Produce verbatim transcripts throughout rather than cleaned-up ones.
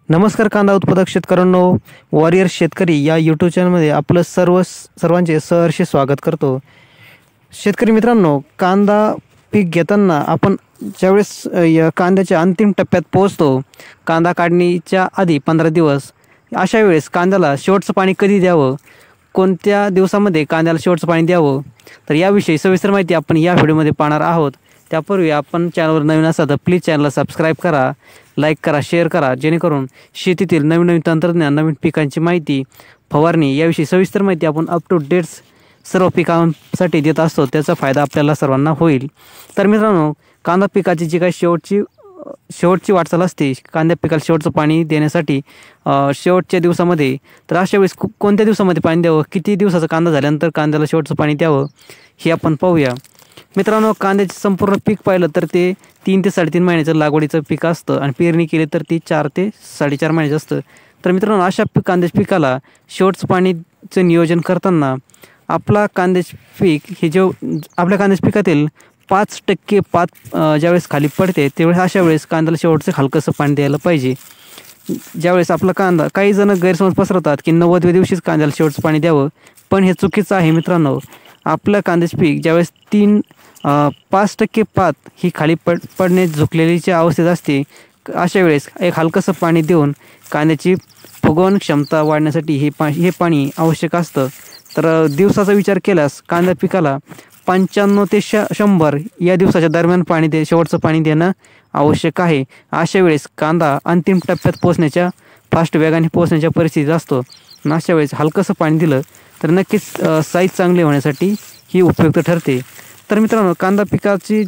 नमस्कार कांदा उत्पादक शेतकऱ्यांनो, वॉरियर शेतकरी या यूट्यूब चॅनलमध्ये आपलं सर्व सर्वांचे सहर्ष स्वागत करतो। शेतकरी मित्रांनो, कांदा पीक घेताना आपण ज्यावेळेस या कांद्याच्या अंतिम टप्प्यात पोहोचतो, कांदा काढणीच्या आधी पंधरा दिवस, अशा वेळेस कांद्याला शेवटचं पाणी कधी द्यावं, कोणत्या दिवसामध्ये कांद्याला शेवटचं पाणी द्यावं, तर याविषयी सविस्तर माहिती आपण या व्हिडिओमध्ये पाहणार आहोत। त्यापूर्वी आपण चॅनलवर नवीन असाल तर प्लीज चॅनलला सबस्क्राईब करा, लाईक करा, शेअर करा, जेणेकरून शेतीतील नवीन नवीन तंत्रज्ञान, नवीन पिकांची माहिती, फवारणी याविषयी सविस्तर माहिती आपण अप टू डेट सर्व पिकांसाठी देत असतो, त्याचा फायदा आपल्याला सर्वांना होईल। तर मित्रांनो, कांदा पिकाची जी काही शेवटची शेवटची वाटचाल असते, कांद्या पिकाला शेवटचं पाणी देण्यासाठी शेवटच्या दिवसामध्ये, तर अशा वेळेस कोणत्या दिवसामध्ये पाणी द्यावं, किती दिवसाचा कांदा झाल्यानंतर कांद्याला शेवटचं पाणी द्यावं हे आपण पाहूया। मित्रांनो, कांद्याचे संपूर्ण पीक पाहिलं तर ते तीन ते साडेतीन महिन्याचं लागवडीचं पीक असतं आणि पेरणी केली तर ती चार ते साडेचार महिन्याचं असतं। तर मित्रांनो, अशा पीक कांद्याच्या पिकाला शेवटचं पाणीचं नियोजन करताना आपला कांद्याचे पीक हे जे आपल्या कांद्याच्या पिकातील पाच टक्के पात ज्यावेळेस खाली पडते, त्यावेळेस अशा वेळेस कांद्याला शेवटचं हलकंसं पाणी द्यायला पाहिजे। ज्यावेळेस आपला कांदा, काही जण गैरसमज पसरवतात की नव्वदव्या दिवशीच कांद्याला शेवटचं पाणी द्यावं, पण हे चुकीचं आहे मित्रांनो। आपलं कांद्याचे पीक ज्यावेळेस तीन पाच टक्के पात ही खाली पड पडणे झुकलेलीच्या अवस्थेत असते, अशा वेळेस एक हलकंसं पाणी देऊन कांद्याची फुगवण क्षमता वाढण्यासाठी हे पा हे पाणी आवश्यक असतं। तर दिवसाचा विचार केल्यास कांदा पिकाला पंच्याण्णव ते श शंभर या दिवसाच्या दरम्यान पाणी दे शेवटचं पाणी देणं आवश्यक आहे। अशा वेळेस कांदा अंतिम टप्प्यात पोहोचण्याच्या फास्ट वेगाने पोहोचण्याच्या परिस्थितीत असतो। अशा वेळेस हलकंसं पाणी दिलं तर नक्कीच साईज चांगली होण्यासाठी ही उपयुक्त ठरते। तर मित्रांनो, कांदा पिकाची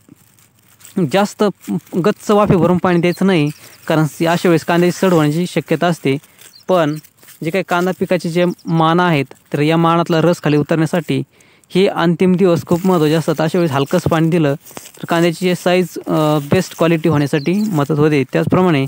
जास्त गच्च वाफे भरून पाणी द्यायचं नाही, कारण अशा वेळेस कांद्याची सड होण्याची शक्यता असते। पण जे काही कांदा पिकाचे जे माना आहेत, तर या मानातला रस खाली उतरण्यासाठी हे अंतिम दिवस खूप महत्त्वाचे असतात। अशा वेळेस हलकंसं पाणी दिलं तर कांद्याची जे साईज बेस्ट क्वालिटी होण्यासाठी मदत होते। त्याचप्रमाणे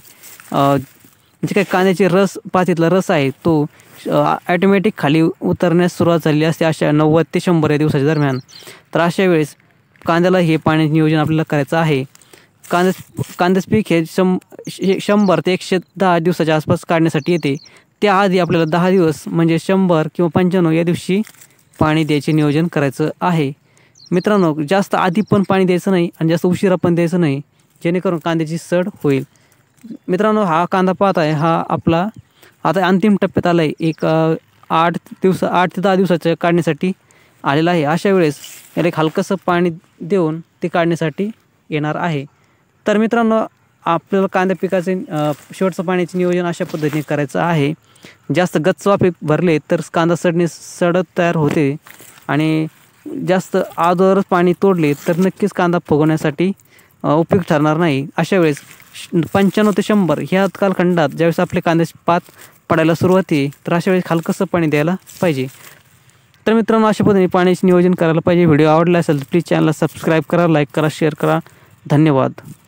जे काही कांद्याचे रस पातीतला रस आहे तो ॲटोमॅटिक खाली उतरण्यास सुरुवात झालेली असते अशा नव्वद ते शंभर या दिवसाच्या दरम्यान। तर अशा वेळेस कांद्याला हे पाण्याचे नियोजन आपल्याला करायचं आहे। कांद्या कांद्याचं पीक हे शं शंभर ते एकशे दहा दिवसाच्या आसपास काढण्यासाठी येते। त्याआधी आपल्याला दहा दिवस म्हणजे शंभर किंवा पंच्याण्णव या दिवशी पाणी द्यायचे नियोजन करायचं आहे। मित्रांनो, जास्त आधी पण पाणी द्यायचं नाही आणि जास्त उशिरा पण द्यायचं नाही, जेणेकरून कांद्याची सड होईल। मित्रांनो, हा कांदा पाहत आहे, हा आपला आता अंतिम टप्प्यात आला आहे, एक आठ दिवस आठ ते दहा दिवसाच्या काढण्यासाठी आलेला आहे। अशा वेळेस याला एक हलकंसं पाणी देऊन ते काढण्यासाठी येणार आहे। तर मित्रांनो, आपल्याला कांदा पिकाचे शेवटचं पाण्याचे नियोजन अशा पद्धतीने करायचं आहे। जास्त गच्च वाफे भरले तर कांदा सडणे सडत तयार होते आणि जास्त अगोदरच पाणी तोडले तर नक्कीच कांदा फुगवण्यासाठी उपयुक्त ठरणार नाही। अशा वेळेस पंच्याण्णव ते शंभर ह्या कालखंडात ज्यावेळेस आपले कांद्याची पात पडायला सुरुवात होते, तर अशा वेळेस हलकंसं पाणी द्यायला पाहिजे। तर मित्रांनो, अशा पद्धतीने पाण्याचे नियोजन करायला पाहिजे। व्हिडिओ आवडला असेल तर प्लीज चॅनलला सबस्क्राईब करा, लाईक करा, शेअर करा। धन्यवाद।